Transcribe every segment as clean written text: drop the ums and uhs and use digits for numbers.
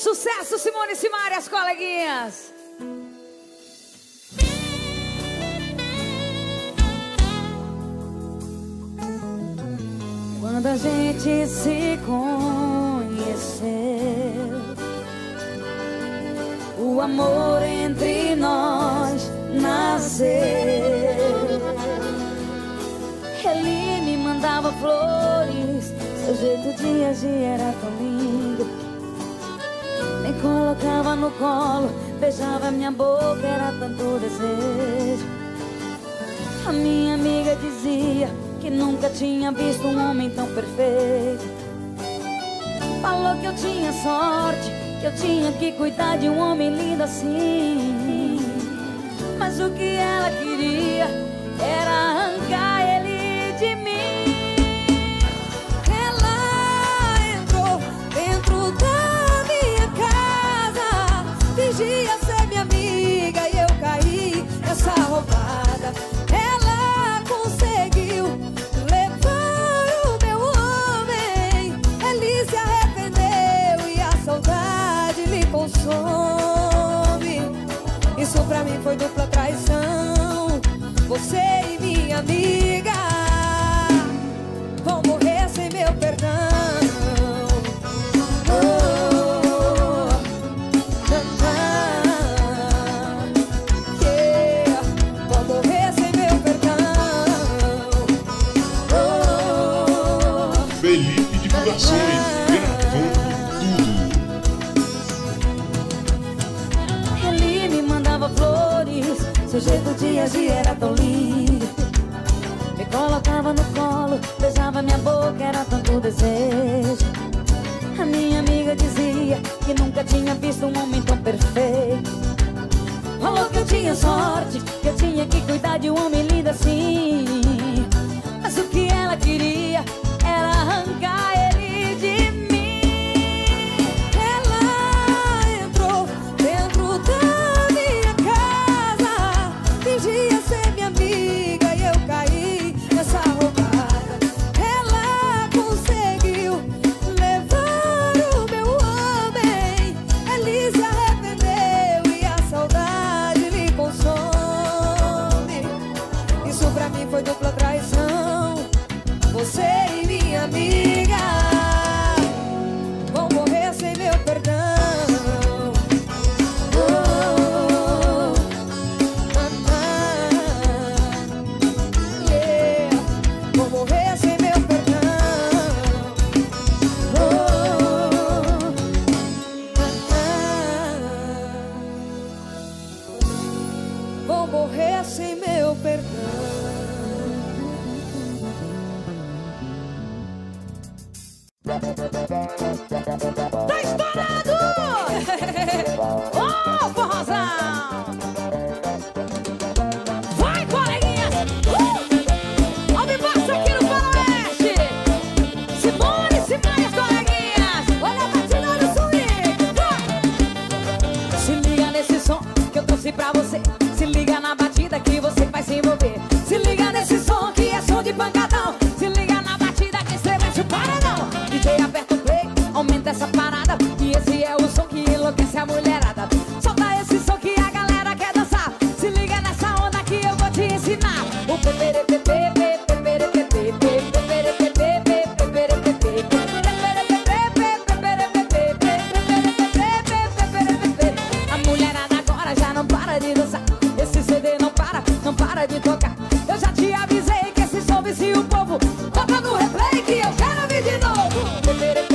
Sucesso, Simone e Simaria, as coleguinhas. Quando a gente se conheceu, o amor entre nós nasceu. Ele me mandava flores, seu jeito de agir era tão lindo. Me colocava no colo, beijava minha boca, era tanto desejo. A minha amiga dizia que nunca tinha visto um homem tão perfeito. Falou que eu tinha sorte, que eu tinha que cuidar de um homem lindo assim. Mas o que ela queria era arrancar ele de mim. Ela entrou dentro da minha casa, fingia ser minha amiga e eu caí nessa roubada. Ela conseguiu levar o meu homem, ele se arrependeu e a saudade lhe consome. Isso pra mim foi dupla traição. Você e minha amiga vão morrer sem meu perdão. Vão morrer sem meu perdão. Felipe Divulgações, gravando tudo. Ele me mandava flores, seu jeito de agir era tão lindo. Me colocava no colo, beijava minha boca, era tanto desejo. A minha amiga dizia que nunca tinha visto um homem tão perfeito. Falou que eu tinha sorte, que eu tinha que cuidar de um homem lindo assim. Mas o que ela queria era arrancar ele de mim. Ela entrou dentro da minha casa, fingia ser minha amiga e eu caí nessa roubada. Ela conseguiu levar o meu homem, ele se arrependeu e a saudade lhe consome. Isso pra mim foi dupla traição. Você e minha amiga vão morrer sem meu perdão. Vou morrer sem meu perdão. Vou morrer sem meu perdão. Tá estourado! Ô, forrozão! Vai, coleguinhas! Ó, me passa aqui no Faroeste! Simone, Simaria, as coleguinhas! Olha a batida do swing! Vai! Se liga nesse som que eu trouxe pra você. Se liga na batida que você vai se envolver. Se liga nesse som que é som de pancadão. Se liga na batida que estremece o paredão. DJ aperta o play, aumenta essa parada, e esse é o som que enlouquece a mulherada. Solta esse som que a galera quer dançar. Se liga nessa onda que eu vou te ensinar. O a mulherada agora já não para de dançar. Esse CD não para de tocar. Eu já te avisei que esse som vicia o povo. Toca no replay que eu quero ouvir de novo.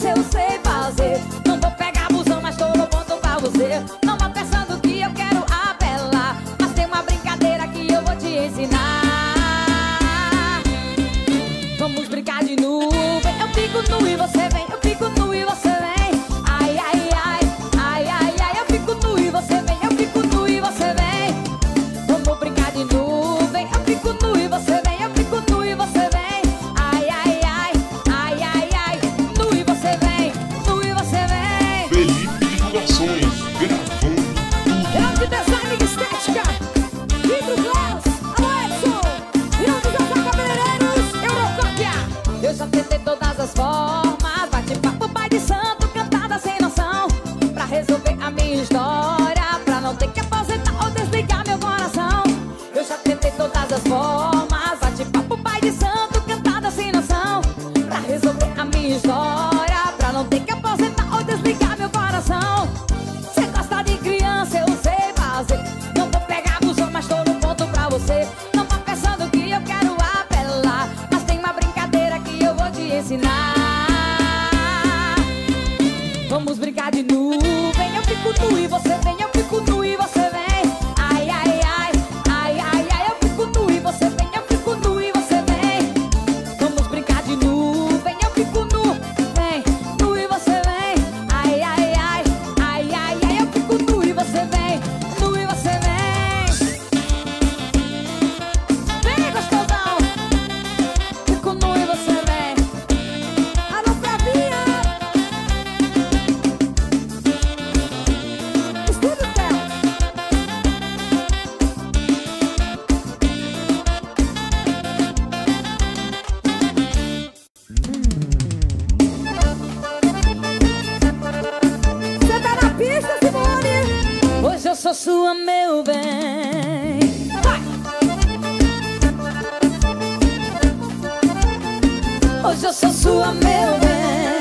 criança, eu sei fazer. Não vou pegar busão, mas tô no ponto pra você. Não vá pensando que eu quero apelar, mas tem uma brincadeira que eu vou te ensinar. Vamos brincar de nuvem. Eu fico nu e você vem, eu fico nu e você vem. Ai, ai, ai, ai, ai, ai. Eu fico nu e você vem, eu fico nu e você vem. Vamos brincar de nuvem. Eu fico nu e você vem, eu fico nu e você vem. Ai, ai, ai, ai, ai, ai. Nu e você vem, nu e você vem. Felipe Divulgações, gravando tudo. Grande design de estética, Vidro Glass, alô Edson, Grande Zazá Cabeleireiros, Eurocópia. Eu já tentei todas as formas, bate-papo, pai de santo, cantada sem noção, pra resolver a minha história, pra não ter que aposentar ou desligar meu coração. Eu já tentei todas as formas, bate-papo, pai de santo, cantada sem noção, pra resolver a minha história, pra não ter que aposentar ou desligar meu coração. Cê gosta de criança, eu sei fazer. Não vou pegar busão, mas tô no ponto pra você. Não vá pensando que eu quero apelar, mas tem uma brincadeira que eu vou te ensinar. Vamos brincar de nuvem. Eu fico nu e você vem, eu fico nu e você vem. Ai, ai, ai, ai, ai, ai. Eu fico nu e você vem, eu fico nu e você vem. Vamos brincar de nuvem. Eu fico nu, vem, nu e você vem. Ai, ai, ai, ai, ai, ai. Eu fico nu e você vem, nu e você vem. Vem, gostosão. Fico nu e você vem. Alô, Flavinha. Estúdio Tel. Você tá na pista, Simone? Hoje eu sou sua, meu bem. Vai! Hoje eu sou sua, meu bem.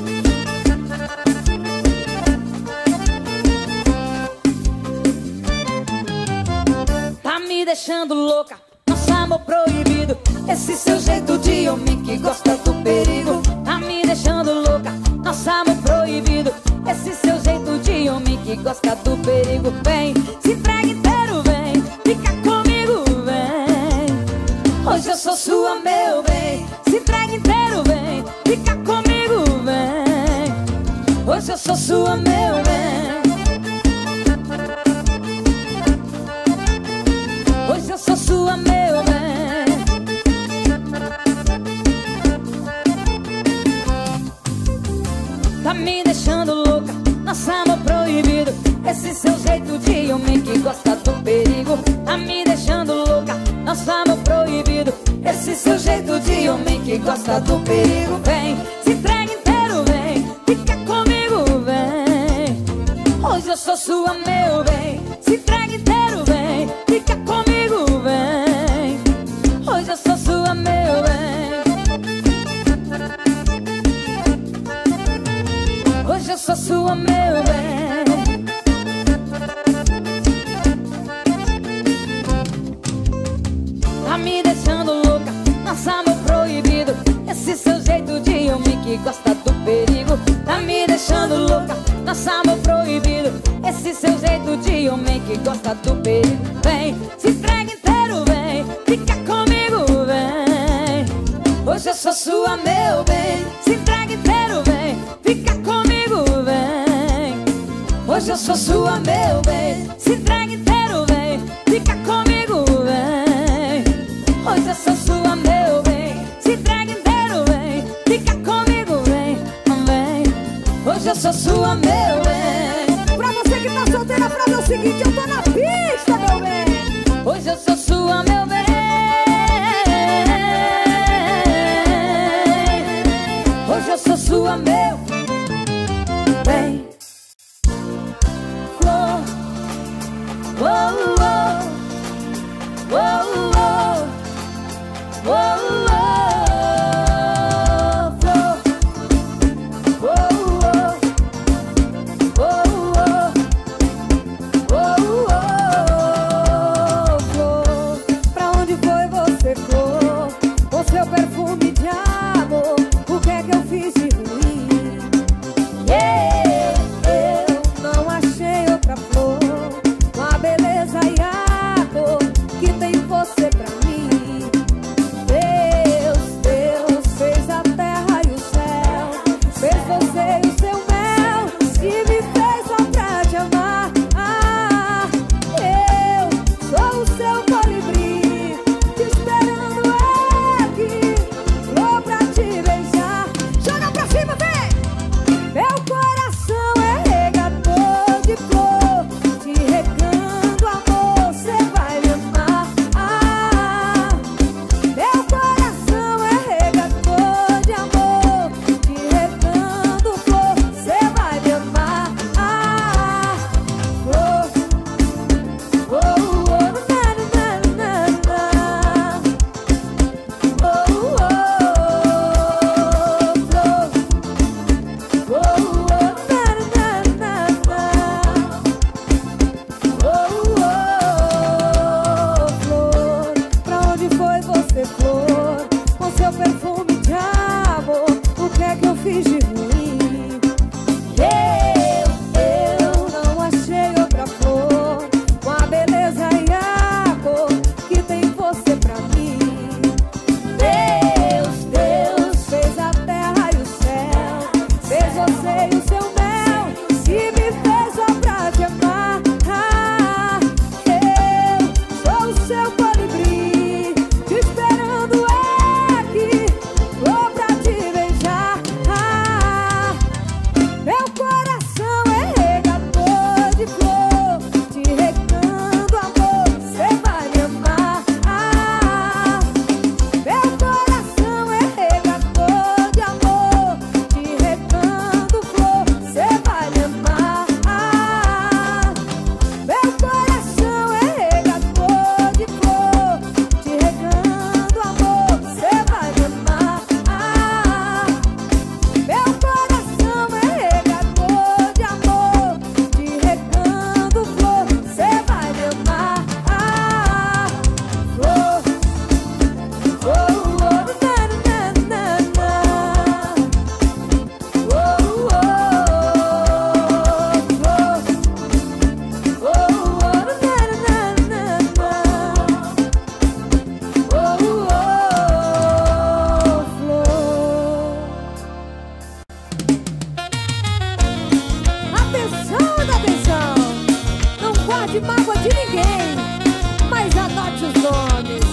Tá me deixando louca, nosso amor proibido. Esse seu jeito de homem que gosta do perigo. Tá me deixando louca, nosso amor proibido. Esse seu jeito de homem que gosta do perigo. Vem, se entrega inteiro, vem, fica comigo, vem. Hoje eu sou sua, meu bem. Se entrega inteiro, vem, fica comigo, vem. Hoje eu sou sua, meu bem. Hoje eu sou sua, meu bem. Tá me deixando louca, nosso amor proibido. Esse seu jeito de homem que gosta do perigo. Tá me deixando louca, nosso amor proibido. Esse seu jeito de homem que gosta do perigo. Vem, se entrega inteiro, vem, fica comigo, vem. Hoje eu sou sua, meu bem. Se entrega inteiro, vem, fica comigo, vem. Hoje eu sou sua, meu bem. Hoje eu sou sua, meu bem. Tá me deixando louca, nosso amor proibido. Esse seu jeito de homem que gosta do perigo. Tá me deixando louca, nosso amor proibido. Esse seu jeito de homem que gosta do perigo. Vem, se entrega inteiro, vem, fica comigo, vem. Hoje eu sou sua, meu bem. Se entrega inteiro, vem, fica comigo, vem. Hoje eu sou sua, meu bem. Se entrega inteiro, vem, fica comigo, vem. Hoje eu sou sua, meu bem. Se entrega inteiro, vem, fica comigo, vem, vem. Hoje eu sou sua, meu bem. Pra você que tá solteira, pra ver o seguinte, eu tô na pista, meu bem. Hoje eu sou sua, meu bem. Hoje eu sou sua, meu bem. Flor, oh, oh, oh, oh, oh, oh, flor, oh, oh, oh, oh, oh, flor. Pra onde foi você, flor? Com seu perfume de amor, o que é que eu fiz de ruim? fiz de ruim. Eu não achei outra flor com a beleza e a cor que tem você pra mim. Deus fez a terra e o céu, fez você e o seu mel e me fez só pra te amar. Eu sou o seu colibri, te esperando aqui, vou pra te beijar. Meu coração é regador de flor, te regando amor, cê vai me amar. Meu coração é regador de amor, te regando flor, cê vai me amar. Meu coração é regador de flor, te regando amor, cê vai me amar. Meu coração é regador de amor, te regando flor, cê vai me amar. Flor, atenção, atenção! Não guarde mágoa de ninguém, mas anote os nomes.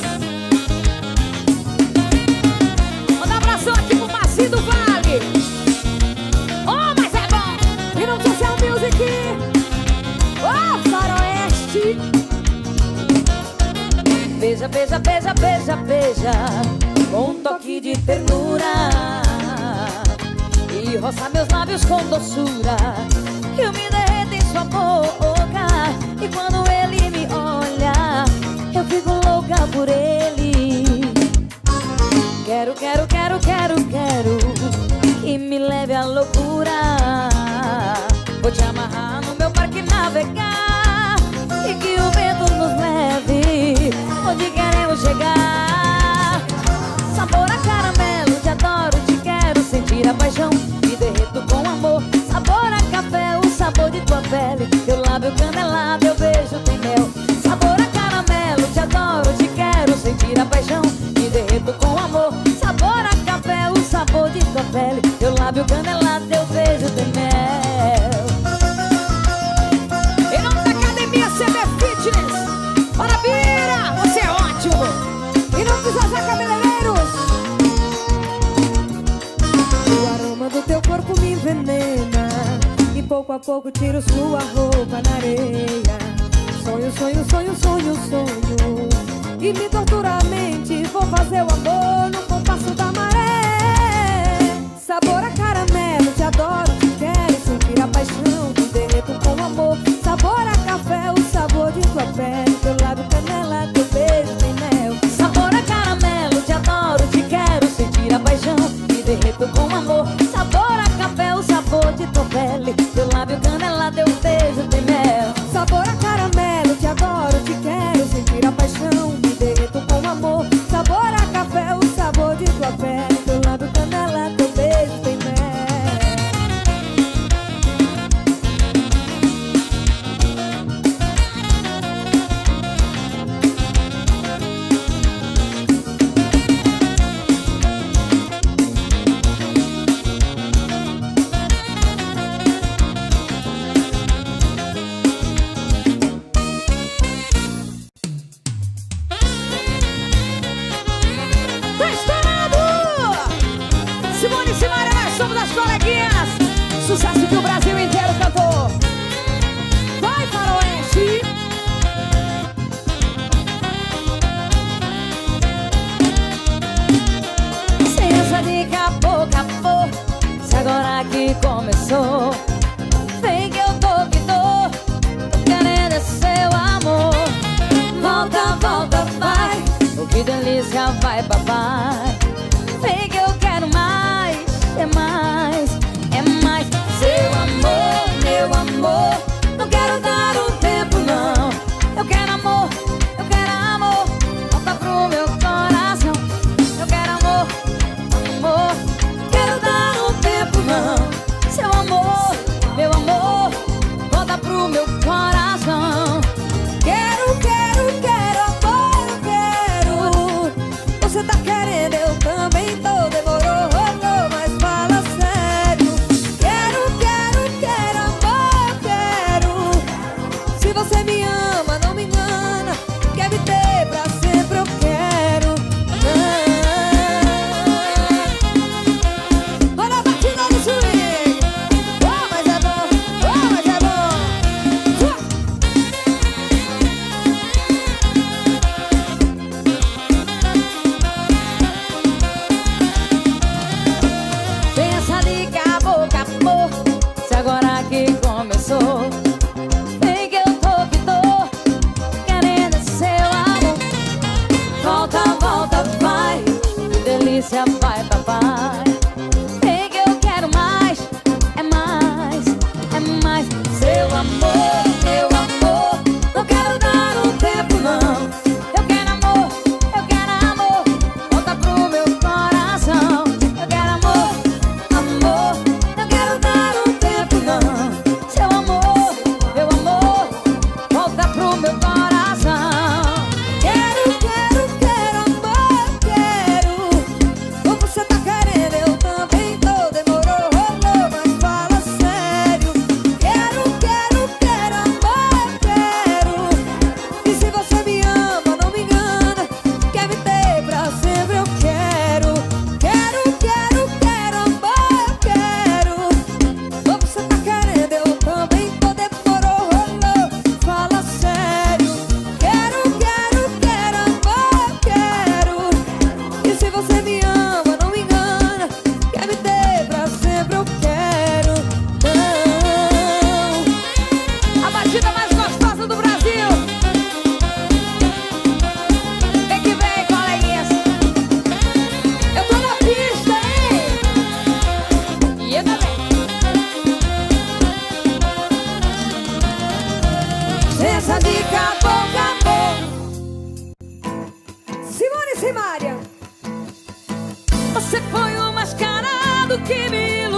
Manda um abração aqui pro Maci do Vale. Oh, mas é bom! E não Social Music. Oh, Faroeste. Beija, beija, beija, beija, beija, com um toque de ternura, e roça meus lábios com doçura. Eu me derreto em sua boca, e quando ele me olha, eu fico louca por ele. Quero, quero, quero, quero, quero que me leve à loucura. Vou te amarrar no meu parque navegar, e que o vento nos leve onde queremos chegar. Sabor a caramelo, te adoro, te quero sentir a paixão, me derreto com amor. Sabor a café, o sabor de tua pele, teu lábio canela, teu beijo tem mel. Sabor a caramelo, te adoro, te quero sentir a paixão, me derreto com amor. Sabor a café, o sabor de tua pele, teu lábio canela, teu beijo tem mel. Em nome da Academia CB Fitness, para Bira, você é ótimo. Em nome dos Zazá Cabeleireiros, o aroma do teu corpo me envenena, e pouco a pouco tiro sua roupa na areia. Sonho, sonho, sonho, sonho, sonho, e me tortura a mente. Vou fazer o amor no compasso da maré. Sabor a caramelo, te adoro, te quero sentir a paixão, me derreto com amor. Sabor a café, o sabor de tua pele, teu lábio canela, teu beijo tem mel. Sabor a caramelo, te adoro, te quero sentir a paixão, me derreto com amor. Sabor a café, o sabor de tua pele, teu lábio canela, teu beijo tem mel. Sabor a caramelo, te adoro, te quero sentir a paixão, me derreto com amor. Sabor a café, o sabor de tua pele, teu lábio canela, teu beijo tem mel. Tá estourando! Simone e Simaria, nós somos as coleguinhas. Sucesso que o Brasil inteiro cantou. Vai, Faroeste! Sem essa de acabou, acabou. Se agora que começou, vem que eu tô que tô querendo é seu amor. Volta, volta, vai. Oh, que delícia, vai, papai. Vem que eu quero mais, é mais, é mais. Seu amor.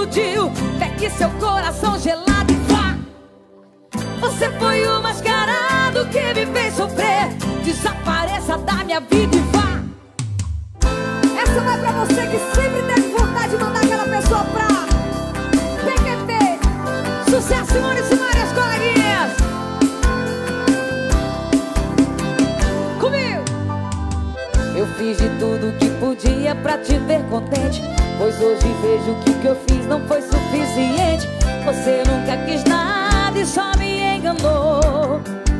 iludiu. Pegue seu coração gelado e vá. Você foi o mascarado que me fez sofrer. Desapareça da minha vida e vá. Essa vai pra você que sempre teve vontade de mandar aquela pessoa pra PQP. Sucesso, Simone e Simárias, coleguinhas. Comigo. Eu fiz de tudo que podia pra te ver contente, pois hoje vejo que o que eu fiz não foi suficiente. Você nunca quis nada e só me enganou.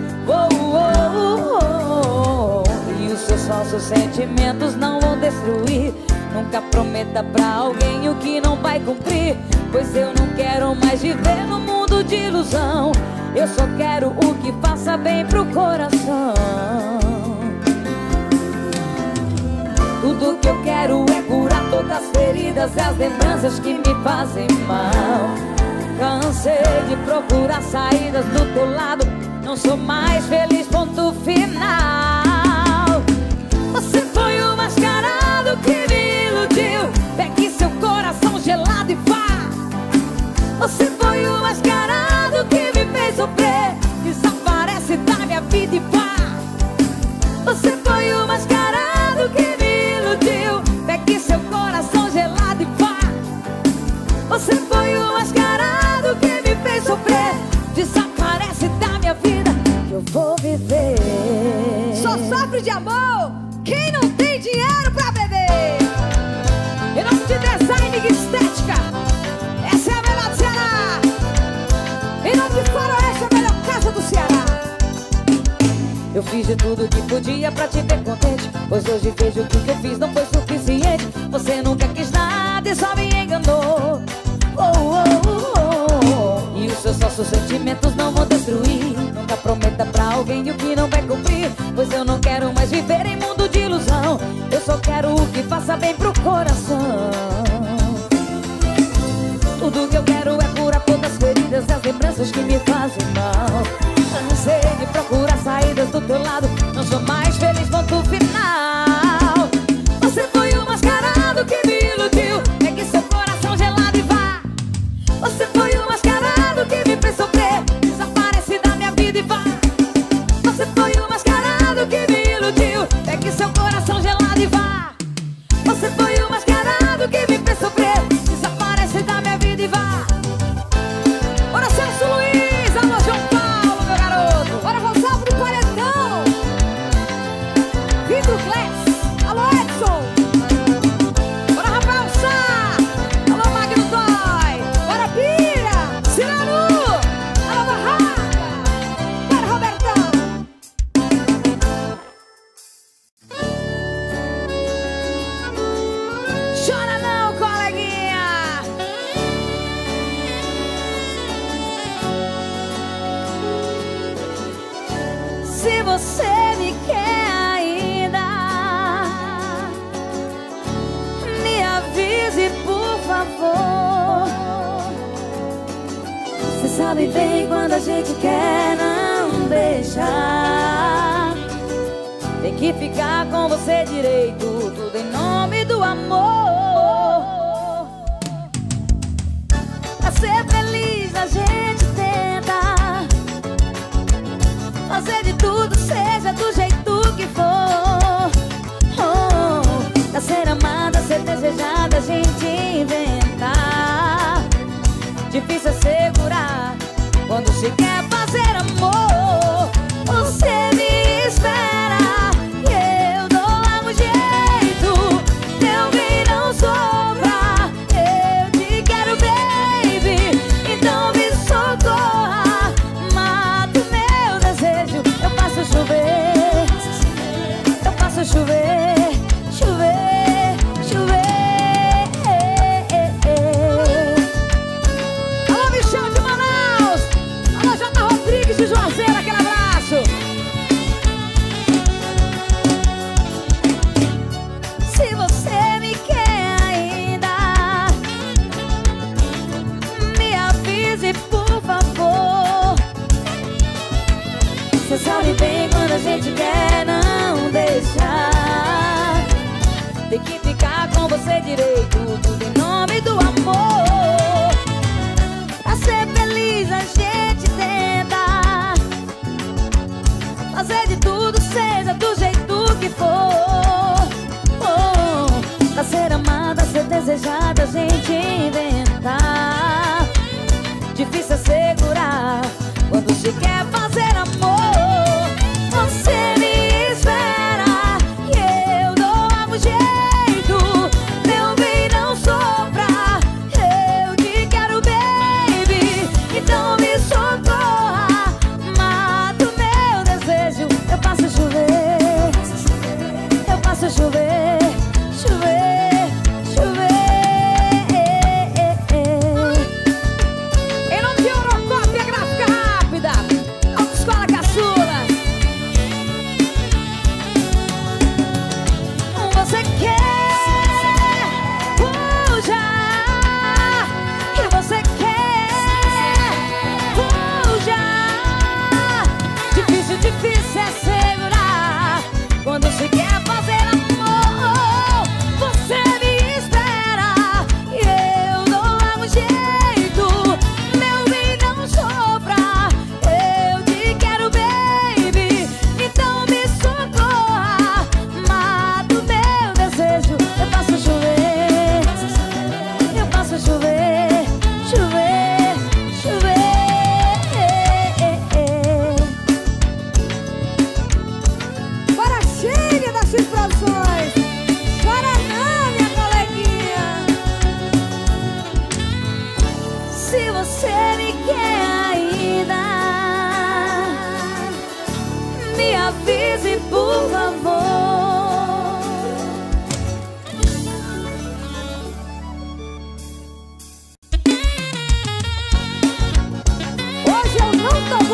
E os seus falsos sentimentos não vão destruir. Nunca prometa pra alguém o que não vai cumprir, pois eu não quero mais viver no mundo de ilusão. Eu só quero o que faça bem pro coração. Tudo que eu quero é curar todas as feridas e as lembranças que me fazem mal. Cansei de procurar saídas do teu lado, não sou mais feliz, ponto final. Você foi o mascarado que me iludiu. Pegue seu coração gelado e vá. Você foi o mascarado que me fez sofrer. Desaparece da minha vida e vá. Você foi o mascarado que me iludiu. Pegue seu coração gelado e vá. Você foi o mascarado que me fez sofrer. Desaparece da minha vida que eu vou viver. Só sofre de amor quem não tem dinheiro pra beber. Em nome de Design e Estética, essa é a melhor do Ceará. Em nome de Faroeste, a melhor casa do Ceará. Eu fiz de tudo que podia pra te ver contente, pois hoje vejo que o que eu fiz não foi suficiente. Você nunca quis nada e só me enganou. E os seus falsos sentimentos não vão destruir. Nunca prometa pra alguém o que não vai cumprir, pois eu não quero mais viver em mundo de ilusão. Eu só quero o que faça bem pro coração. Tudo que eu quero é curar todas as feridas e as lembranças que me fazem mal. Cansei de procurar saídas do teu lado, não sou mais feliz, ponto final. Você foi o mascarado que me iludiu. Pegue seu coração gelado e vá. Você foi o mascarado que me fez sofrer. Desaparece da minha vida e vá. Você foi o mascarado que me iludiu. Pegue seu coração gelado e vá. Você foi o mascarado que me fez sofrer. Desaparece da minha vida e vá. Bora, Celso Luiz, alô João Paulo, meu garoto. Bora, Rosalvo do Paredão. Vidro Glass, alô Edson. Bora, Rafael Sá, alô Magno Toy. Bora, Pira, Cirano, alô Barraca. Bora, Robertão. Chora não, coleguinha. Se você me quer ainda, me avise, por favor. Você sabe bem quando a gente quer, não deixar. Tem que ficar com você direito, tudo em nome do amor. Pra ser feliz a gente tenta fazer de tudo, seja do jeito que for. Pra ser amada, ser desejada, a gente inventa. Difícil é segurar quando se quer fazer amor. Você me espera e eu dou logo jeito. Teu bem não sobra, eu te quero, baby. Então me socorra, mata o meu desejo. Eu faço chover, eu faço chover, chover, chover.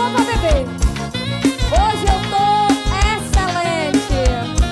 pra beber. Hoje eu tô excelente.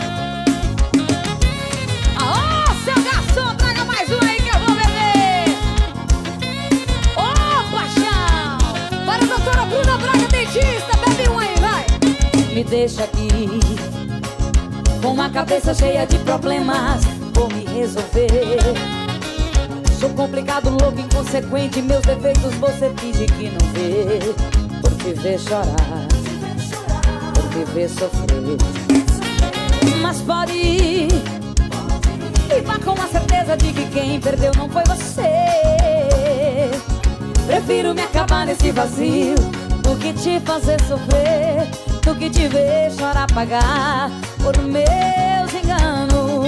Aô, seu garçom, traga mais um aí que eu vou beber. Ô, paixão. Para a doutora Bruna Braga, dentista, bebe um aí, vai. Me deixa aqui com uma cabeça cheia de problemas, vou me resolver. Sou complicado, louco, inconsequente, meus defeitos você finge que não vê. Por te ver chorar, por te ver sofrer. Mas pode ir e vá com a certeza de que quem perdeu não foi você. Prefiro me acabar nesse vazio do que te fazer sofrer, do que te ver chorar, pagar por meus enganos.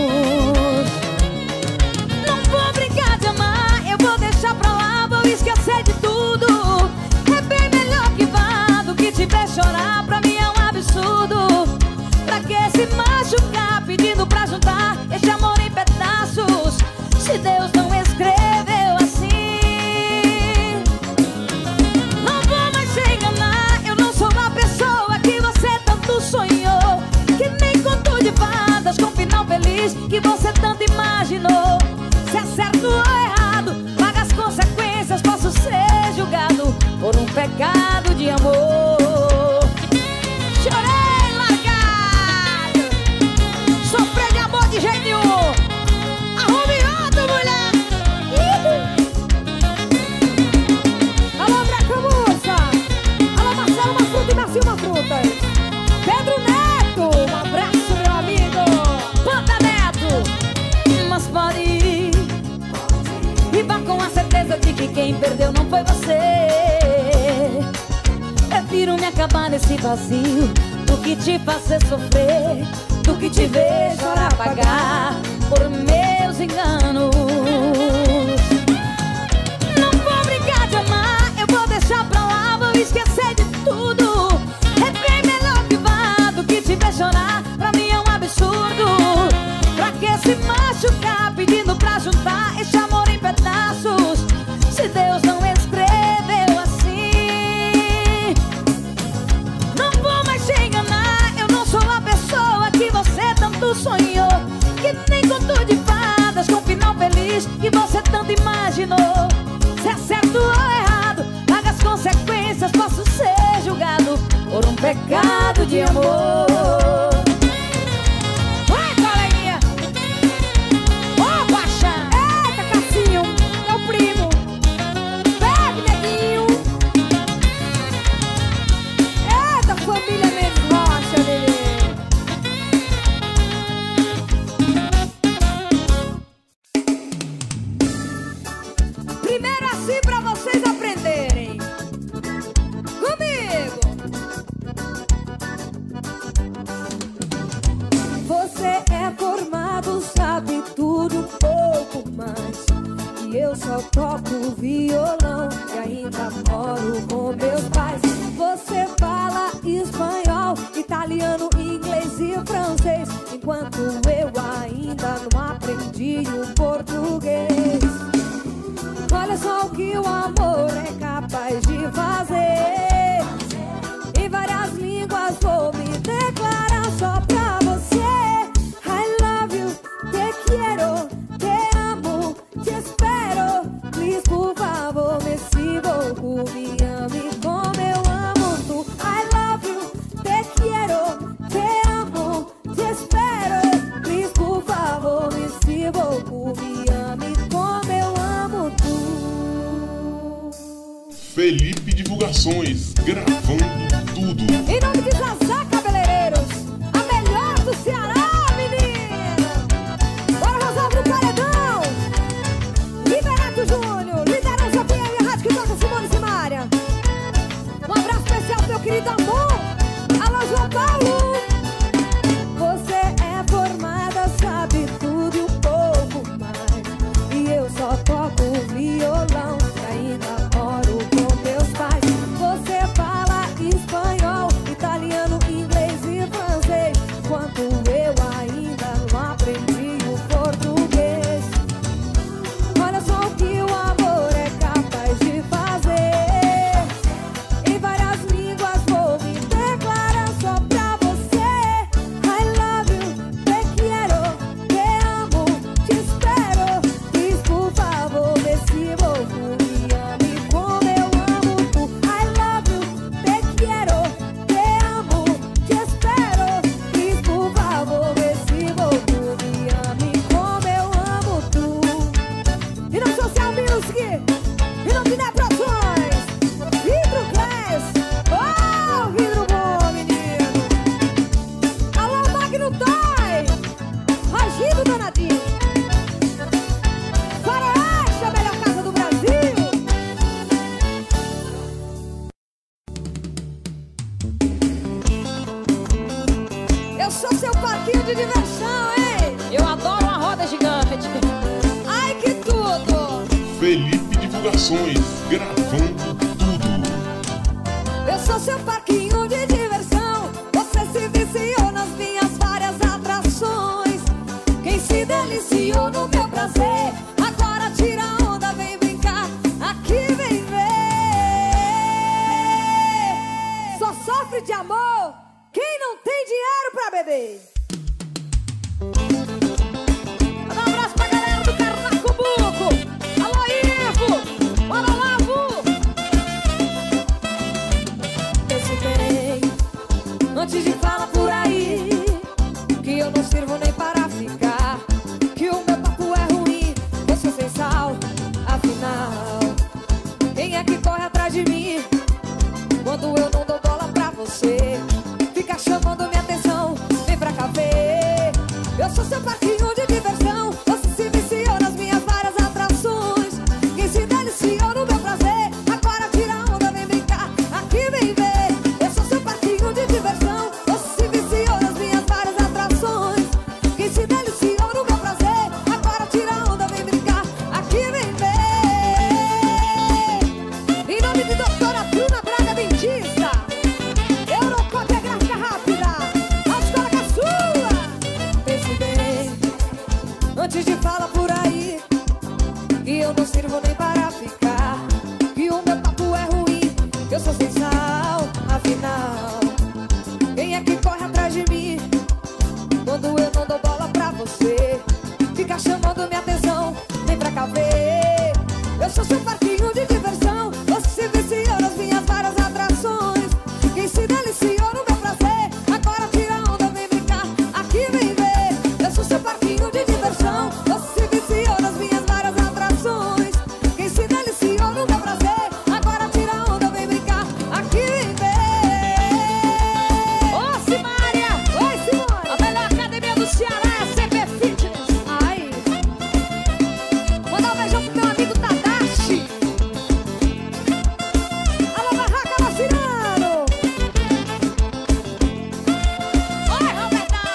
Não vou brincar de amar, eu vou deixar pra lá, vou esquecer de tudo. É bem melhor que vá do que te ver chorar, pra mim é um absurdo. Pra que se machucar pedindo pra juntar esse amor em pedaços, se Deus não escreveu assim? Não vou mais te enganar, eu não sou a pessoa que você tanto sonhou, que nem conto de fadas com final feliz que você tanto imaginou. Se é certo ou errado, paga as consequências, posso ser julgado por um pecado de amor. Chorei largado, sofrer de amor de jeito nenhum. Arrume outro, mulher. Alô, Breca Moça. Alô, Marcelo, uma fruta e Marcinho, uma fruta. Pedro Neto, um abraço, meu amigo. Panda Neto. Mas pode ir e vá com a certeza de que quem perdeu não foi você. Prefiro me acabar nesse vazio do que te fazer sofrer, do que te ver chorar, pagar por meus enganos. Não vou brincar de amar, eu vou deixar pra lá, vou esquecer de tudo. É bem melhor que vá do que te ver chorar, pra mim é um absurdo. Pra que se machucar pedindo pra juntar esse amor em pedaços, se Deus não escreveu assim? Não vou mais te enganar, eu não sou a pessoa que você tanto sonhou, que nem conto de fadas com final feliz que você tanto imaginou. Se é certo ou errado, paga as consequências, posso ser julgado por um pecado de amor. Vai, coleguinha. Ô, paixão. Eita, Cassinho, meu primo. Bebe, neguinho. Eita, família Mendes Rocha, bebê. Primeiro assim pra vocês aprenderem. Comigo. Você é formado, sabe tudo um pouco mais. E eu só toco violão e ainda moro com meus pais. Você fala espanhol, italiano, inglês e francês, enquanto eu ainda não aprendi o português. Olha só o que o amor é capaz de fazer. Em várias línguas vou me declarar só pra você. I love you, te quiero, te amo, te espero. Please, por favor, merci beaucoup, me ame como eu amo tu. I love you, te quiero, te amo, te espero. Please, por favor, merci beaucoup, me ame como eu amo tu. Felipe Divulgações, gravando tudo. Em nome de Zazá Cabeleireiros, a melhor do Ceará, menina. Bora arrasar pro paredão. Liberato Júnior, liderança PM, a rádio que toca Simone e Simária. Um abraço especial pro meu querido amor. Alô, João Paulo. Você é formada, sabe tudo e um pouco mais. E eu só toco violão e ainda moro com meus pais. Você fala espanhol, italiano, Divulgações, gravando tudo. Eu sou seu parquinho de diversão. Você se viciou nas minhas várias atrações. Quem se deliciou no meu prazer, agora tira a onda, vem brincar, aqui vem ver. Só sofre de amor quem não tem dinheiro pra beber. Manda um abraço pra galera do Carnacubuco. Alô, Ivo! Bora lá, Vu! Decidi, antes de falar por aí, que eu não sirvo nem para ficar, que o meu papo é ruim, eu sou sem sal. Afinal, quem é que corre atrás de mim quando eu não dou bola pra você? Fica chamando minha atenção, vem pra cá ver. Eu sou seu parquinho de diversão. Você se viciou nas minhas várias atrações. Quem se deliciou no meu prazer, agora tira a onda, vem brincar, aqui vem ver. Eu sou seu parquinho de diversão. Você se viciou nas minhas várias atrações. Quem se deliciou no meu prazer, agora tira a onda, vem brincar, aqui vem ver. Em nome de doutora Bruna Braga, dentista, Eurocópia gráfica rápida, a escola que é sua. Pense bem, antes de falar por aí, que eu não sirvo nem para ficar, que o meu papo é ruim, que eu sou sem sal. Afinal, quem é que corre atrás de mim quando eu não dou bola pra você? Fica chamando minha atenção, vem pra cá ver. Eu sou seu parquinho de diversão. Você se viciou nas minhas várias atrações. Quem se deliciou no meu prazer, agora tira a onda, vem brincar, aqui vem ver. Eu sou seu parquinho de diversão. Você se viciou nas minhas várias atrações. Quem se deliciou no meu prazer, agora tira a onda, vem brincar, aqui vem ver. Ô, Simária! Oi, Simone! A melhor academia do Ceará é a CP Fitness. Ai! Mandar um beijão pro meu amigo Tadashi. Alô, Barraca Vacinando! Oi, Robertão!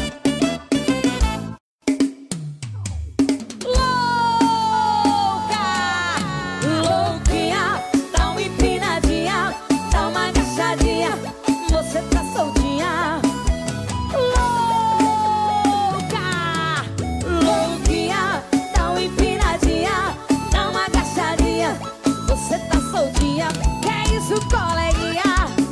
Louca! Louquinha, tá uma empinadinha, tá uma agachadinha, você tá soltinha. Louca! Louquinha, tá uma empinadinha, tá uma agachadinha, você tá soltinha. Que é isso, coleguinha?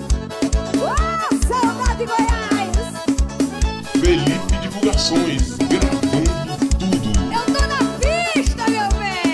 Saudade, Goiás! Felipe Divulgações, gravando tudo. Eu tô na pista, meu bem!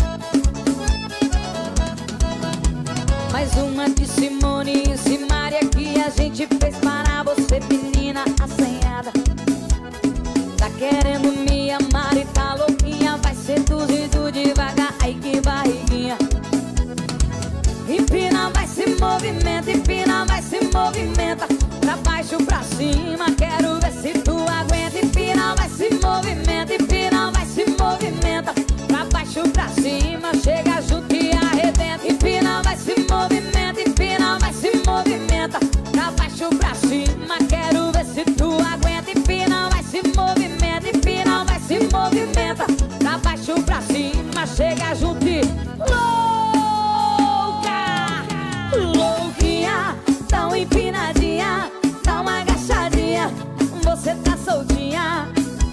Mais uma de Simone e Simária que a gente fez para você, menina assanhada. Tá querendo me amar e tá louquinha, vai seduzido devagar, ai que barriguinha. Empina, vai se movimenta, empina, vai se movimenta, pra baixo, pra cima, quero ver se tu aguenta. Empina, vai se movimenta, empina, vai se movimenta, pra baixo, pra cima, chega junto e arrebenta. Empina, vai se movimenta, empina, vai se movimenta, pra baixo, pra cima, quero ver se tu aguenta. Empina, vai se movimenta, empina, vai se movimenta, pra baixo, pra cima, chega junto e louquinha, tão empinadinha, tá uma agachadinha, você tá soltinha.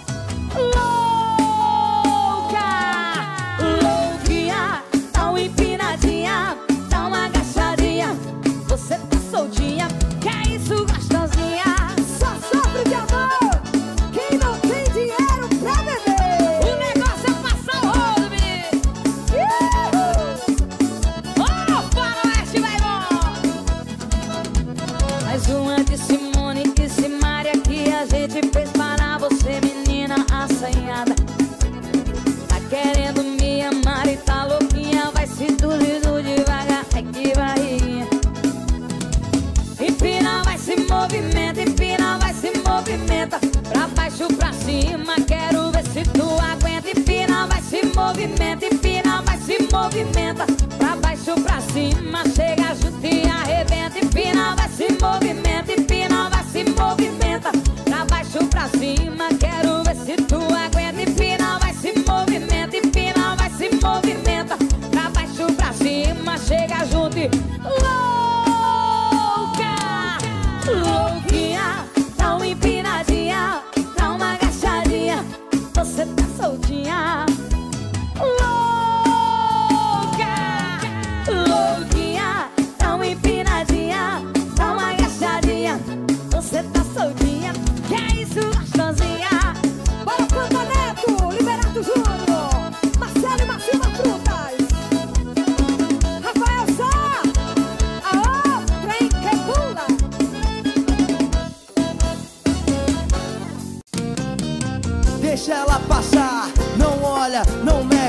Louca, louquinha, tão empinadinha, tá uma agachadinha, você tá soltinha. Que é isso, gostosinha? Só sofre de amor quem não tem dinheiro pra beber. O negócio é passar o rodo, menino. Ô, faroeste, vai bom! Mais uma de Simone e Simária que a gente fez para você, menina assanhada. Tá querendo me amar e tá louquinha, vai seduzindo devagar, ai que barriguinha. Empina, vai se movimenta, empina, vai se movimenta, pra baixo, pra cima, quero ver se tu aguenta. Empina, vai se movimenta, empina, vai se movimenta, pra baixo, pra cima, chega junto e arrebenta. Empina, vai se movimenta, empina, vai se movimenta, pra baixo, pra cima, quero ver se tu aguenta. Empina, vai se movimenta, empina, vai se movimenta, pra baixo, pra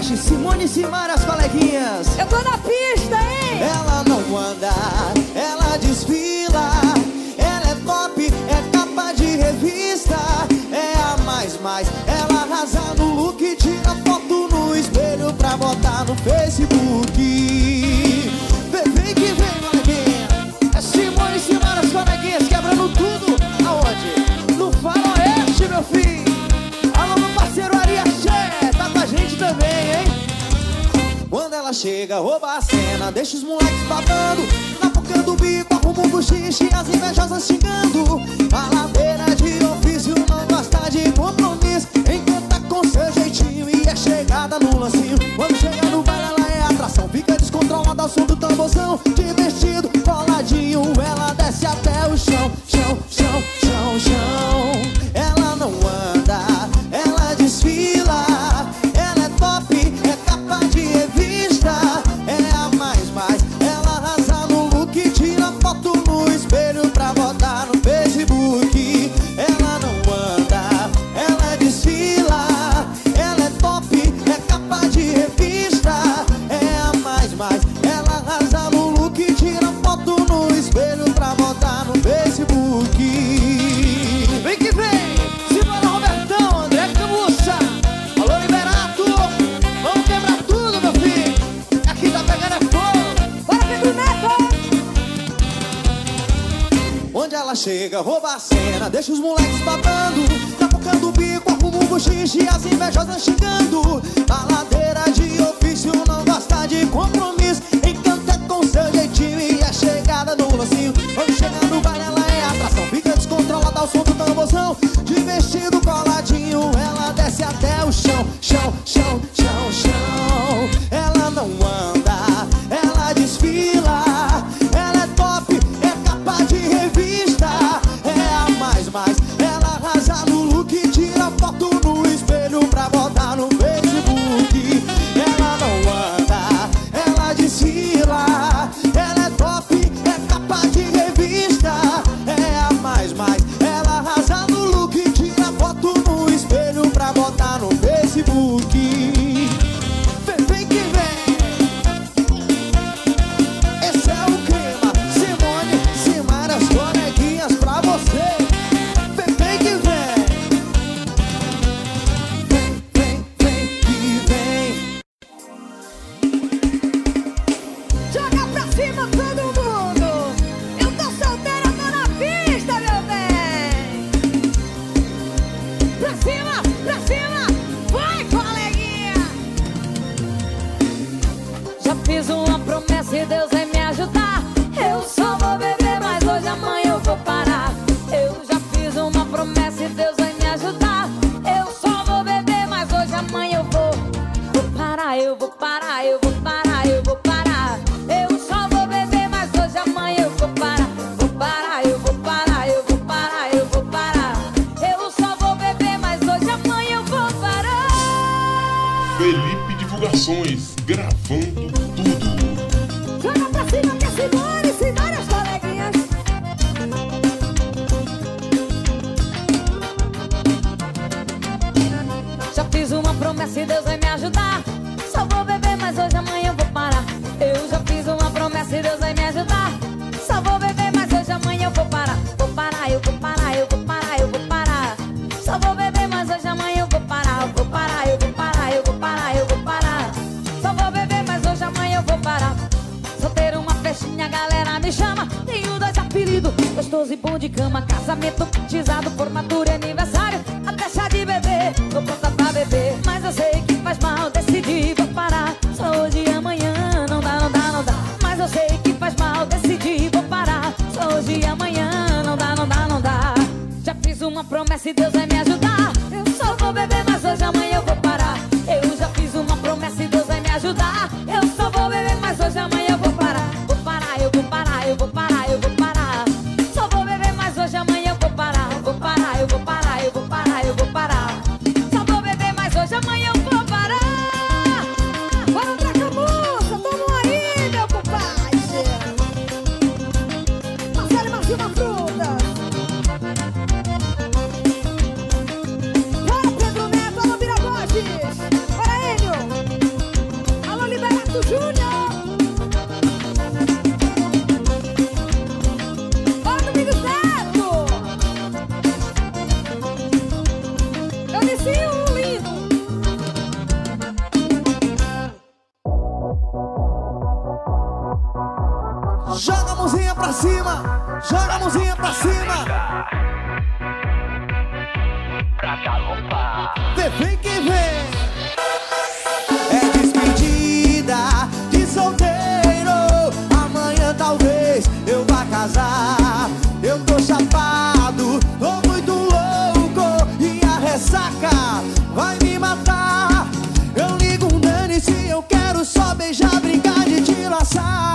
hoje, Simone e Simara, as coleguinhas. Eu tô na pista, hein? Ela não anda, ela desfila. Ela é top, é capa de revista. É a mais, ela arrasa no look. Tira foto no espelho pra botar no Facebook. Vem que vem, coleguinha. É Simone e Simara, as coleguinhas, quebrando tudo. Aonde? No Faroeste, meu filho. Alô, meu parceiro Ariaxé, tá com a gente também, hein? Quando ela chega, rouba a cena, deixa os moleques babando. Na boca do bico, arruma um buchiche, as invejosas xingando. Faladeira de ofício, não gosta de compromisso. Encanta com seu jeitinho e é chegada no lancinho. Quando chega no baile, ela é atração. Fica descontrolada ao som do tamborzão. De vestido coladinho, ela desce até o chão. Chão, chão, chão, chão. Ela não anda, ela desfila. Ela é top, é capa de revista. É a mais, ela arrasa no look. Tira foto no espelho pra botar no Facebook. Ela não anda, ela desfila. Ela é top, é capa de revista. É a mais, ela arrasa no look. Tira foto no espelho pra botar no Facebook. Vem que vem, Simona Robertão, André Camussa. Alô, Liberato, vamos quebrar tudo, meu filho. Aqui tá pegando é fogo. Bora, Pedro Neto! Onde ela chega, rouba a cena, deixa os moleques babando. Na boca do bico, arruma um buchiche, as invejosas xingando. Faladeira de ofício, não gosta de compromisso. Encanta com seu jeitinho e é chegada no lancinho. Quando chega no baile, ela é atração. Fica descontrolada ao som do tamborzão. De vestido coladinho, ela desce até o chão. Chão, chão, chão, chão. Ela não anda, ela desfila. Ela é top, é capa de revista. É a mais, ela arrasa no look. Tira foto no espelho pra botar no Facebook. Ela não anda, ela desfila. Ela é top, é capa de revista. É a mais, ela arrasa no look. Tira foto no espelho pra botar no Facebook. Vem que vem. Esse é o clima, Simone, Simara, as coleguinhas pra você. Vem que vem. Vem que vem. Joga pra cima todo mundo! Eu tô solteira, tô na pista, meu bem! Pra cima! Vai, coleguinha! Já fiz uma promessa e Deus vai me ajudar. Eu só vou beber, mas hoje amanhã eu vou parar. Eu já fiz uma promessa e Deus vai me ajudar. Eu só vou beber, mas hoje amanhã eu vou parar. Eu vou parar, eu vou parar, eu vou parar. Eu só vou beber, mas hoje amanhã eu vou parar. Vou parar, eu vou parar, eu vou parar, eu vou parar. Eu só vou beber, mas hoje amanhã eu vou parar. Felipe Divulgações, gravando tudo. Joga pra cima que é Simone, as coleguinhas! Já fiz uma promessa e Deus vai me ajudar. Só vou beber, mas hoje amanhã eu vou parar. Eu já fiz uma promessa e Deus vai me ajudar. Só vou beber, mas hoje amanhã eu vou parar. Vou parar, eu vou parar, eu vou parar, eu vou parar. Só vou beber, mas hoje amanhã eu vou parar. Vou parar, eu vou parar, eu vou parar, eu vou parar. Só vou beber, mas hoje amanhã eu vou parar. Solteiro, uma festinha, a galera me chama. Tenho 2 apelidos, gostoso e bom de cama. Casamento, batizado, formatura e aniversário. Até chá de beber, tô pronta pra beber. Mas eu sei que faz mal, decidi, vou parar. Só hoje e amanhã, não dá, não dá, não dá. Mas eu sei que faz mal, decidi, vou parar. Só hoje e amanhã, não dá, não dá, não dá. Já fiz uma promessa e Deus vai me ajudar. Eu só vou beber, mas hoje amanhã eu vou parar. Eu já fiz uma promessa e Deus vai me ajudar. Eu só vou beber, mas hoje amanhã eu vou parar. Vou parar, eu vou parar, eu vou parar, eu vou parar. Só vou beber, mas hoje amanhã eu vou parar. Vou parar, eu vou parar, Joga a mãozinha pra cima, joga a mãozinha pra cima. Pra galopar. Vem que vem. É despedida de solteiro. Amanhã talvez eu vá casar. Eu tô chapado, tô muito louco e a ressaca vai me matar. Eu ligo um dane-se, eu quero só beijar, brincar de te laçar.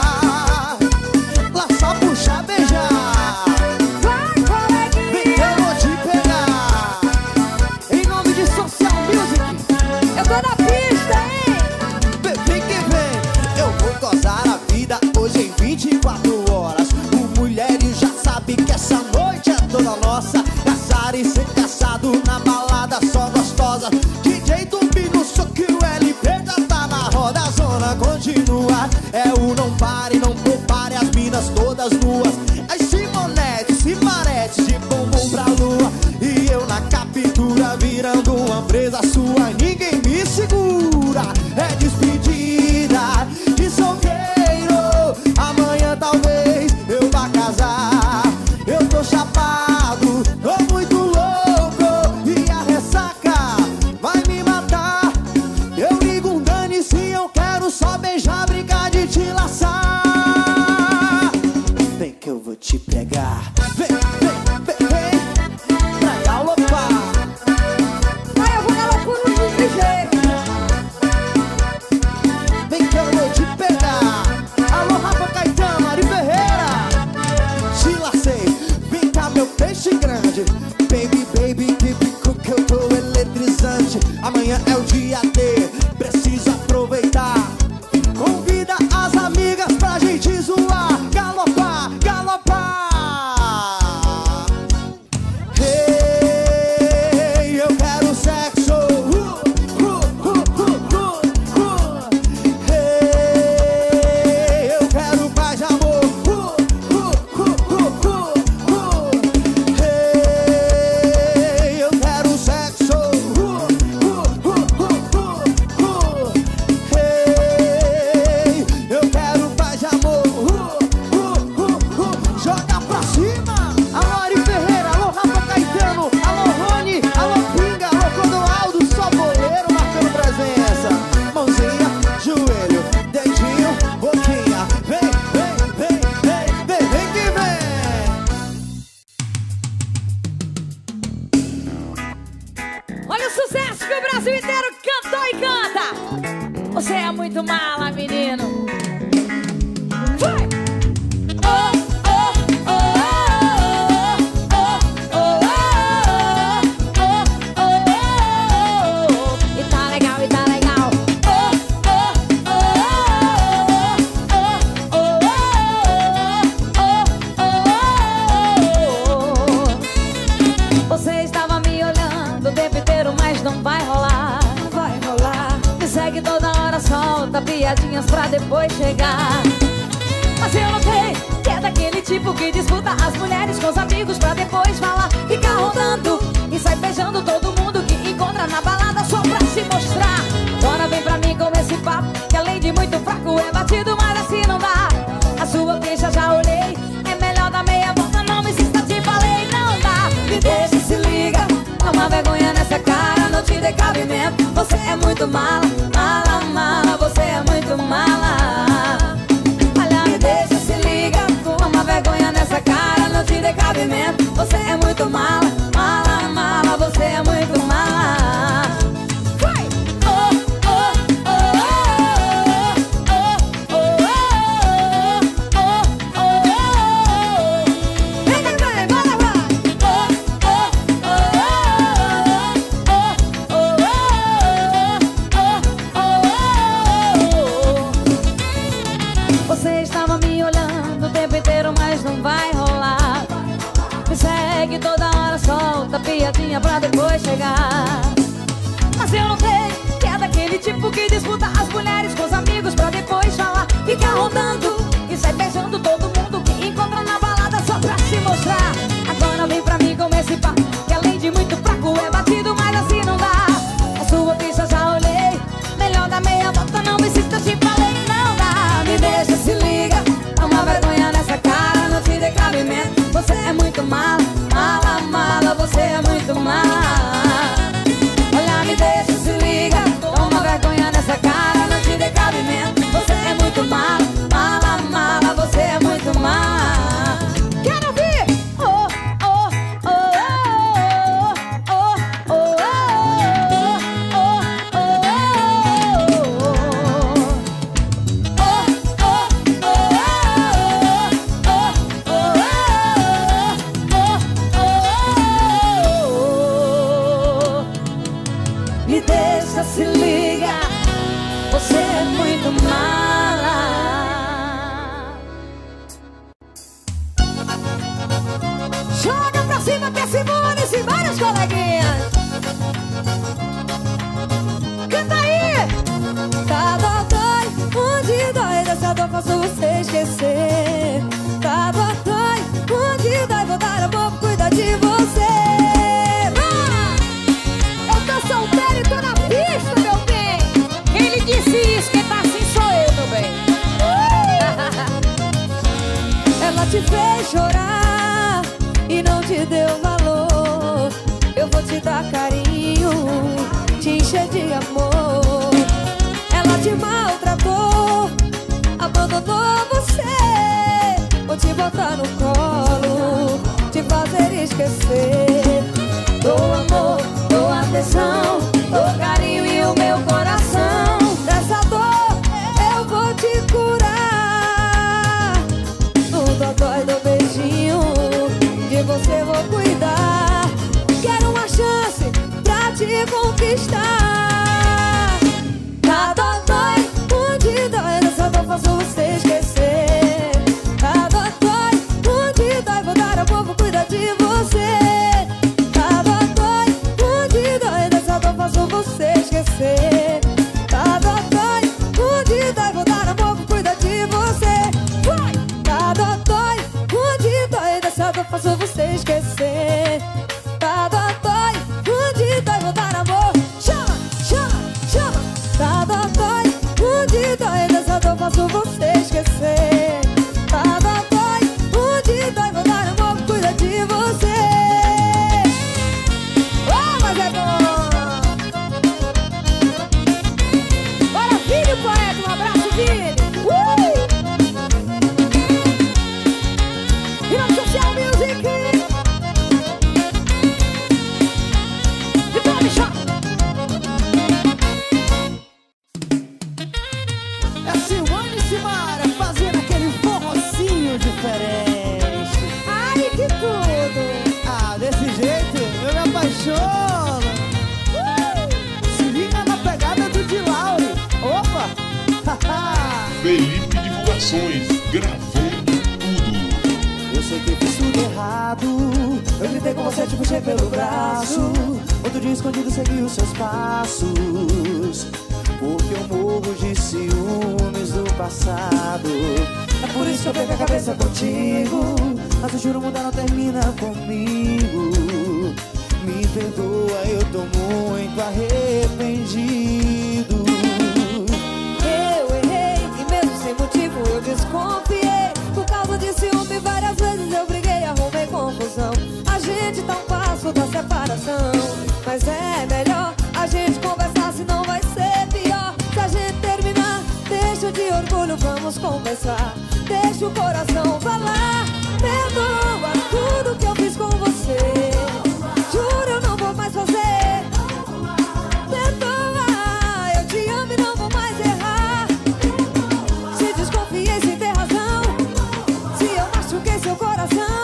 Laçar, puxar, beijar. Vai, coleguinha. Vem que eu vou te pegar. Em nome de Social Music. Eu tô na pista, hein? Vem que vem. Eu vou gozar a vida hoje em 24 horas. O mulheres já sabe que essa noite é toda nossa. Caçar e ser caçado na balada só gostosa. DJ Tupi no soco e o LP já tá na roda. A zona continua. É o não pare, não pare. As minas todas nuas. As Simonetes, Simaretes de bumbum pra lua. E eu na captura virando uma presa sua. Ninguém me segura. É despedida de solteiro. Amanhã talvez eu vá casar. Eu tô chapado, tô muito louco e a ressaca vai me matar. Eu ligo um dane-se, eu quero só beijar, brincar de te laçar. Vem que eu vou te pegar. Vem, vem, vem, vem pra galopar. Vai, eu vou na loucura do jeito. Vem que eu vou te pegar. Alô, Rafa Caetano, Ari Ferreira. Te lacei, vem cá meu peixe grande. Baby, baby, keep cook, eu tô eletrizante. Amanhã é o dia D, preciso aproveitar. Convida as amigas pra gente zoar. Galopar, galopar. Hey, eu quero sexo. Hey, eu quero paz e amor. Hey, eu quero sexo. Hey, eu quero paz e amor. Joga pra cima. Alô, Ari Ferreira, alô, Rafa Caetano, alô, Rony, alô, Pinga, alô, Clodoaldo, só boleiro marcando presença. Mãozinha, joelho, dedinho, boquinha. Vem, vem, vem, vem, vem, vem que vem. Olha o sucesso que o Brasil inteiro cantou e canta. Você é muito mala, menino. Vai! Oh, oh, oh, oh, oh, oh, oh, oh, oh, oh. E tá legal, e tá legal. Oh, oh, oh, oh, oh, oh, oh, oh. Você estava me olhando o tempo inteiro, mas não vai rolar. Não vai rolar. Me segue toda hora, solta piadinhas pra depois chegar. Mas eu notei que é daquele tipo que disputa as mulheres com os amigos pra depois falar. Fica rodando e sai beijando todo mundo que encontra na balada só pra se mostrar. Agora vem pra mim com esse papo que além de muito fraco é batido, mas assim não dá. A sua queixa já olhei, é melhor dar meia volta, não me insista, te falei, não dá. Me deixa, se liga, toma vergonha nessa cara, não te dê cabimento. Você é muito mala, mala, mala, você é muito mala. Olha, me deixa, se liga, toma vergonha nessa cara, não te dê cabimento. Você é muito mala, mala, mala, você é muito mala. Vai! Oh, oh, oh, oh, oh, oh, oh, oh, oh, oh. Vem, vem, vem, bora, bora! Oh, oh, oh, oh, oh, oh, oh, oh. Você estava me olhando o tempo inteiro, mas não vai rolar. Me segue toda hora, solta piadinha pra depois chegar. Mas eu notei que é daquele tipo que disputa as mulheres com os amigos pra depois falar. Fica rodando e sai beijando todo mundo que encontra na balada só pra se mostrar. Agora vem pra mim com esse papo que além de muito fraco é batido, mas assim não dá. A sua pista já olhei, melhor dar meia volta, não me insista, te falei, não dá. Me deixa, se liga, toma cima que é Simone e várias coleguinhas. Canta aí! Tá dói, onde dói, dessa dor faço você esquecer. Tá dói, onde dói, vou dar amor, cuida de você. Eu tô solteiro e tô na pista, meu bem. Quem lhe disse isso? Quem tá assim sou eu, meu bem. Ela te fez chorar e não te deu valor. Eu vou te dar carinho, te encher de amor. Ela te maltratou, abandonou você. Vou te botar no colo, te fazer esquecer. Dou amor, dou atenção, dou carinho e o meu coração. Dessa dor eu vou te curar. No dói do beijinho, de você vou cuidar. Quero uma chance pra te conquistar. Tá dói, onde dói, dessa dor faço você esquecer. Tá dói, onde dói, vou dar amor, vou cuidar de você. Tá dói, onde dói, dessa dor faço você esquecer. Tá dói, onde dói, vou dar amor, vou cuidar de você. Vai! Tá dói, onde dói, dessa dor faço você esquecer. Tá dói, onde dói, vou dar amor. Chama, chama, chama. Tá dói, onde dói, dessa dor faço você esquecer. Tá dói, onde dói, vou dar amor, cuida de você. Oh, mas é bom. Bora, Vini, poeta, um abraço, Vini. Virou Social Music. E tome chá. É Simone e Simara fazendo aquele forrozinho diferente. Ai, que tudo. Ah, desse jeito eu me apaixono. Se liga na pegada do Di Laure. Opa! Felipe Divulgações, gravando tudo. Eu sei que fiz tudo errado. Eu gritei com você, te puxei pelo braço. Outro dia escondido segui os seus passos. Porque eu morro de ciúmes do passado. É por isso que eu perco a cabeça contigo. Mas eu juro, mudar não termina comigo. Me perdoa, eu tô muito arrependido. Eu errei e mesmo sem motivo eu desconfiei. Por causa de ciúme várias vezes eu briguei, arrumei confusão. A gente tá um passo da separação. Mas é melhor a gente conversar, senão vai ser pior. Se a gente terminar, deixa de orgulho, vamos conversar. Deixa o coração falar. Perdoa tudo que eu fiz com você. Juro, eu não vou mais fazer. Perdoa, eu te amo e não vou mais errar. Se desconfiei sem ter razão, se eu machuquei seu coração.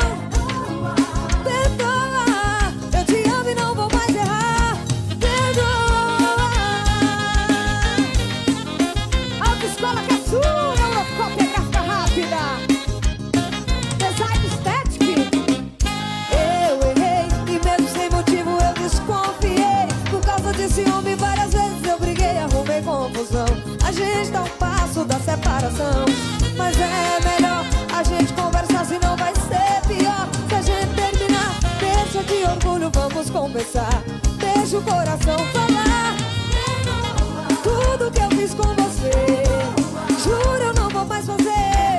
Perdoa, eu te amo e não vou mais errar. Perdoa. Autoescola Caçula, Eurocópia Gráfica Rápida. Design Estética. Eu errei e mesmo sem motivo eu desconfiei. Por causa de ciúme várias vezes eu briguei, arrumei confusão. A gente tá um passo da separação. Mas é melhor a gente conversar, senão vai ser pior. Se a gente terminar, deixa de orgulho, vamos conversar. Deixa o coração falar. Tudo que eu fiz com você, juro, eu não vou mais fazer.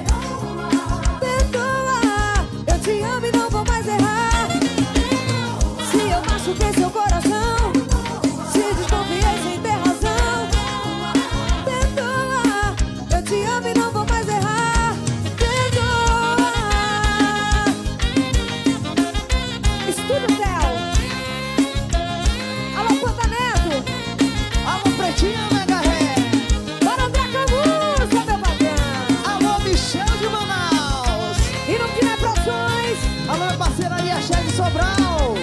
Perdoa, eu te amo e não vou mais errar. Se eu machuquei seu coração, se desconfiei sem ter razão. Perdoa, eu te amo e não vou mais errar. Perdoa. Estúdio Tel. Alô, Pantaneto. Alô, Pretinha Mega Ré. Bora, André Camusa, meu patrão. Alô, Michel de Manaus. E não tiver produções. Alô, minha parceira ali, a Chefe Sobral.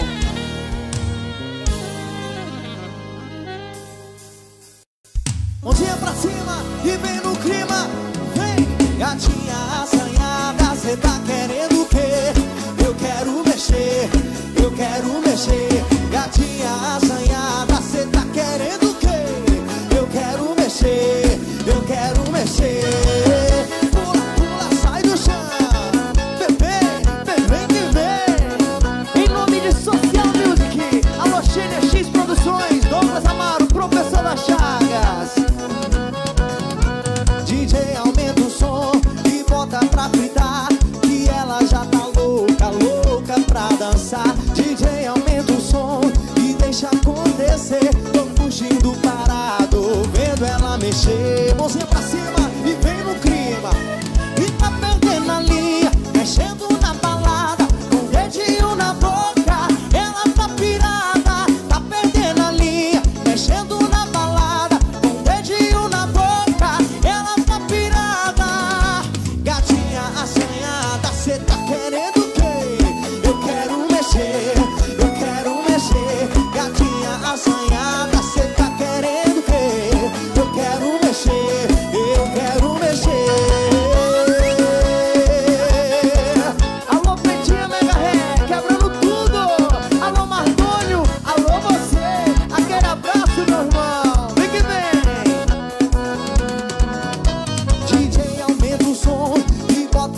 Mãozinha pra cima e vem no clima. Vem, gatinha assanhada, cê tá querendo o quê? Eu quero mexer, eu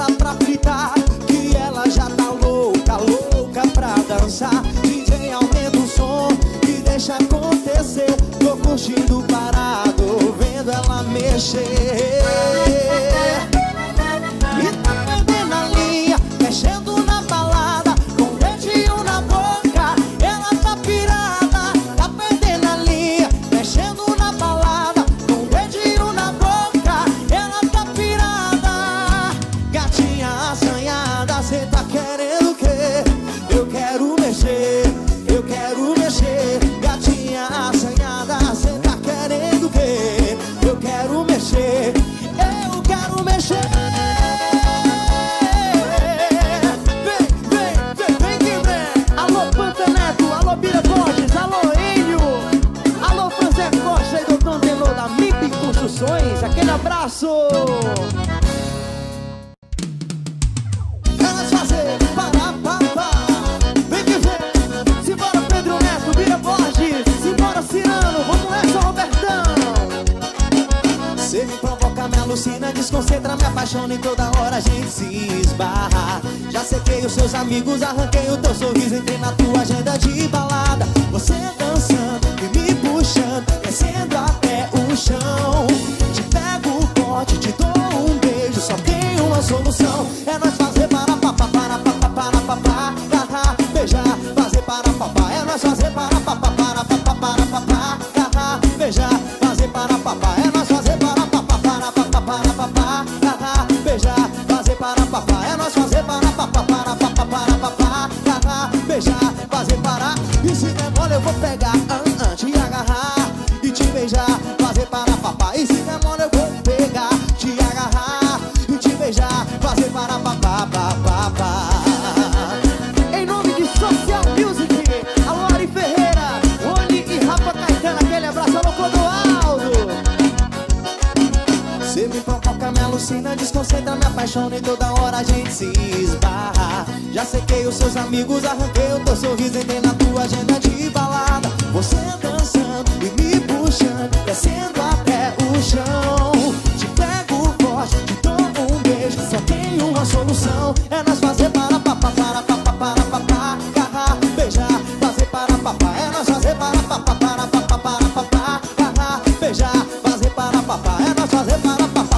bota pra fritar, que ela já tá louca, louca pra dançar. DJ aumenta o som e deixa acontecer. Tô curtindo parado, vendo ela mexer. E tá perdendo a linha, mexendo na balada, com o dedinho na boca. Ela tá pirada, tá perdendo a linha, mexendo na balada, com o dedinho na boca. Ela tá pirada, gatinha assanhada, cê tá querendo o quê? Eu quero mexer, eu quero mexer. Gatinha assanhada, cê tá querendo o quê? Eu quero mexer, eu quero mexer. Vem que vem. Alô, Pantaneto, alô, Bira Borges, alô, Enio, alô, Franzé Costa e Doutor Delô da MIP Construções. Aquele abraço. Elas fazem parapapá. Vem que vem. Simbora, Pedro Neto, Bira Borges, simbora, Cirano, vamos nessa, Robertão. Cê me provoca, me alucina, desconcentra, me apaixona e toda hora a gente se esbarra. Já sequei os seus amigos, arranquei o teu sorriso, entrei na tua agenda de balada. Você dançando e me puxando, descendo até o chão. Te pego forte, te dou um beijo, só tem uma solução. É nós fazer para papá, beijar, fazer para papá. É nós fazer para papá, beijar, fazer para papá. É nós fazer para papá, beijar, fazer para papá. É nós fazer para papá, beijar, fazer para. E se der mole eu vou pegar, te agarrar e te beijar, fazer para papá. E se der mole eu vou pegar, te agarrar e te beijar, fazer para papá. Em nome de Social Music, alô, Ari Ferreira, Rony e Rafa Caetano, aquele abraço, alô, Clodoaldo. Cê me provoca, me alucina, desconcentra, me apaixona e toda hora a gente se esbarra. Já sequei os seus amigos, arranquei o teu sorriso, entrei na tua agenda de balada. Você dançando e me puxando, descendo até o chão. Te pego forte, te dou um beijo, só tem uma solução. É nós fazer para papá, beijar, fazer para papá. É nós fazer para papá, beijar, fazer para papá. É nós fazer para papá,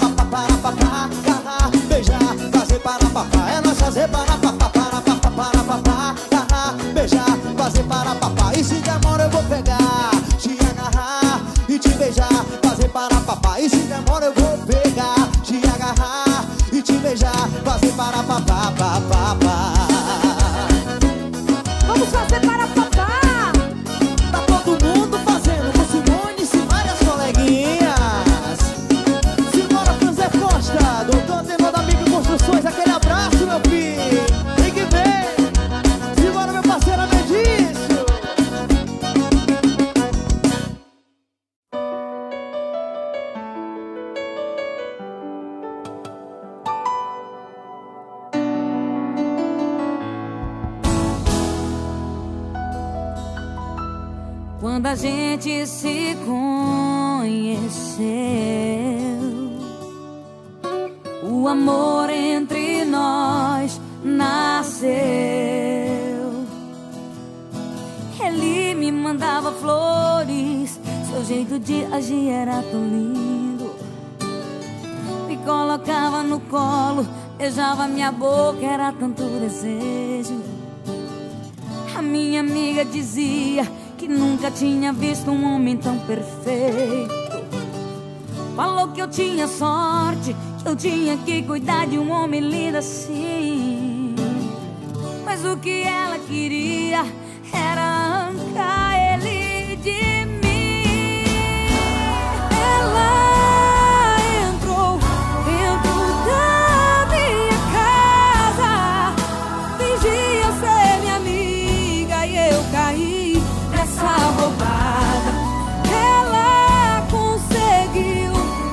beijar, fazer para papá. É nós fazer para papá, beijar, fazer para papá. E se demora eu vou pegar, te agarrar e te beijar, fazer para papá. E se demora eu vou pegar, te agarrar e te beijar, fazer para papá. Vamos fazer para papá. Tá todo mundo fazendo com Simone e várias coleguinhas. Simbora, Franzé Costa, Doutor Delô da MIP Construções, aquele abraço, meu filho. Tem que ver. Simbora, meu parceiro Amedício. Quando a gente se conheceu, o amor entre nós nasceu. Ele me mandava flores, seu jeito de agir era tão lindo. Me colocava no colo, beijava minha boca, era tanto desejo. A minha amiga dizia que nunca tinha visto um homem tão perfeito. Falou que eu tinha sorte, que eu tinha que cuidar de um homem lindo assim. Mas o que ela queria era arrancar ele de mim. Ela entrou dentro da minha casa, fingia ser minha amiga e eu caí nessa roubada. Ela conseguiu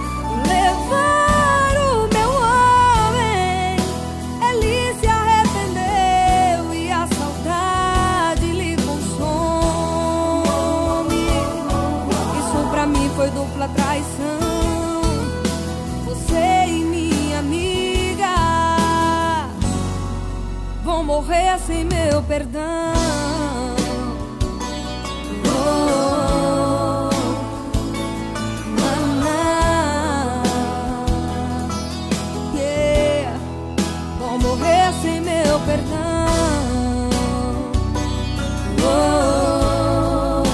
levar o meu homem, ele se arrependeu e a saudade lhe consome. morrer sem meu perdão. Oh, yeah. Vou morrer sem meu perdão. Oh,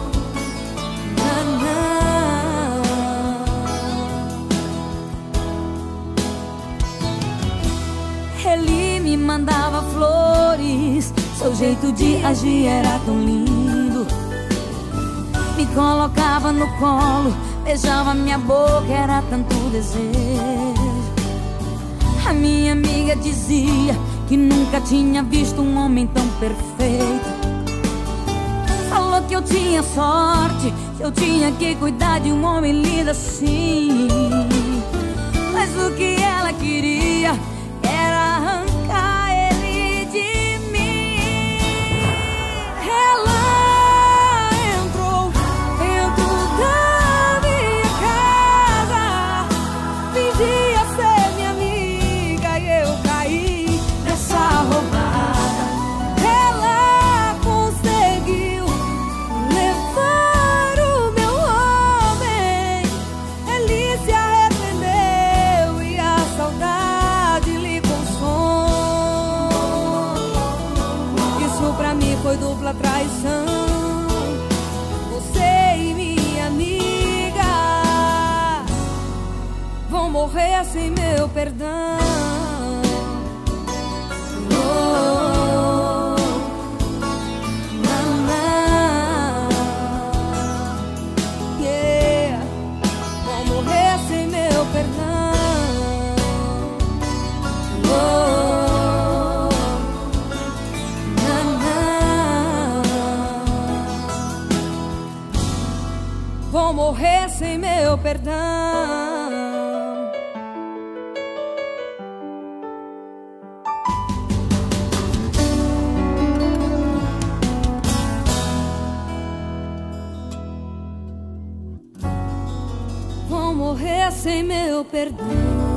ele me mandava flores, seu jeito de agir era tão lindo. Me colocava no colo, beijava minha boca, era tanto desejo. A minha amiga dizia que nunca tinha visto um homem tão perfeito. Falou que eu tinha sorte, que eu tinha que cuidar de um homem lindo assim. Mas o que ela queria era arrancar ele de mim. Ela entrou dentro da minha casa, fingia ser minha amiga e eu caí nessa roubada. Ela conseguiu levar o meu homem, ele se arrependeu e a saudade lhe consome. Isso pra mim foi dupla traição, você e minha amiga vão morrer sem meu perdão. Oh, yeah. Vão morrer sem meu perdão. Oh, vão morrer sem meu perdão. Vão morrer sem meu perdão.